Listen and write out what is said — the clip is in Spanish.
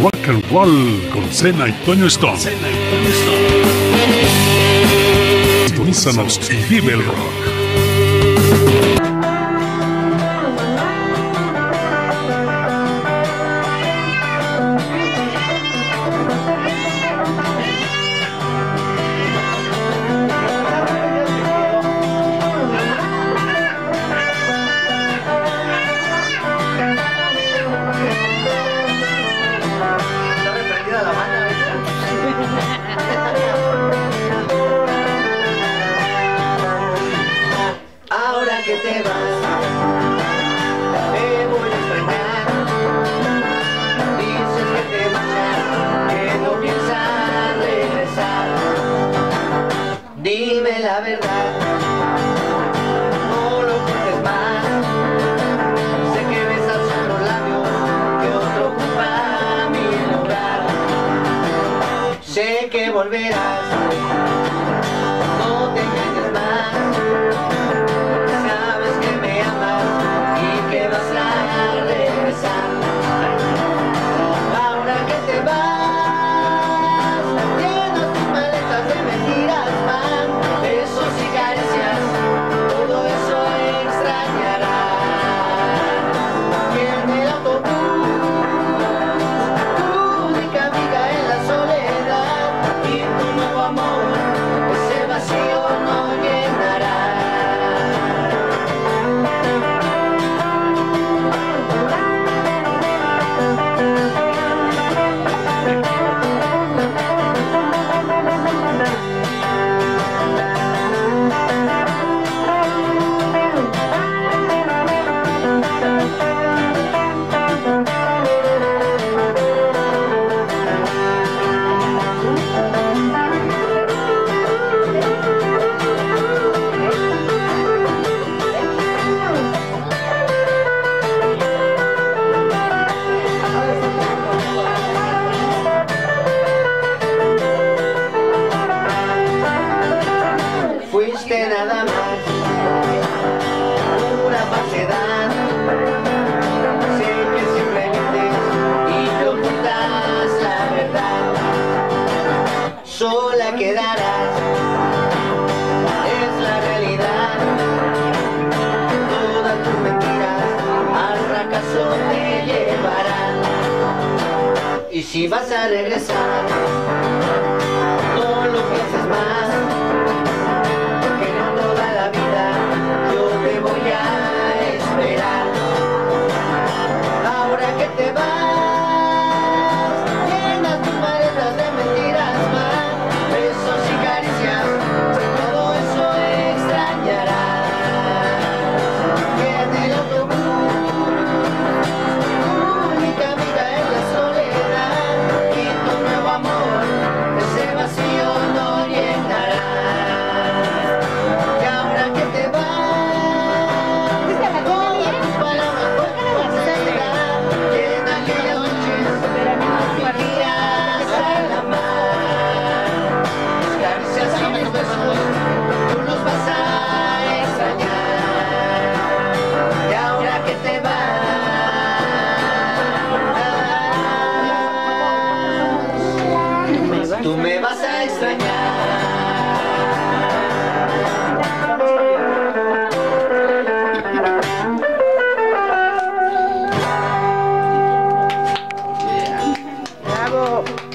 Rock and Roll con Cena y Toño Stone. Sintonízanos y vive el rock. Ahora que te vas, te voy a extrañar. Dices que te marchas, que no piensas regresar. Dime la verdad, no lo ocultes más. Sé que besas otros labios, que otro ocupa mi lugar. Sé que volverás, no te engañes más. Ahora que te vas, llenas tus maletas de mentiras, man, besos y caricias, todo eso extrañarás. Y en el autobús, tu única amiga en la soledad, y tu nuevo amor, ese vacío no llenará. Fuiste nada más una falsedad. Sé que siempre mientes y te ocultas la verdad. Sola quedarás, es la realidad. Todas tus mentiras al fracaso te llevarán. Y si vas a regresar, no lo pienses más. Ahora que te vas, llenas tus maletas de mentiras, man, besos y caricias, todo eso extrañarás. Y en el autobús, tu única amiga en la soledad, y tu nuevo amor, ese vacío no llenará. Y ahora que te vas, tú los vas a extrañar. Y ahora que te vas, tú me vas a extrañar. Bravo.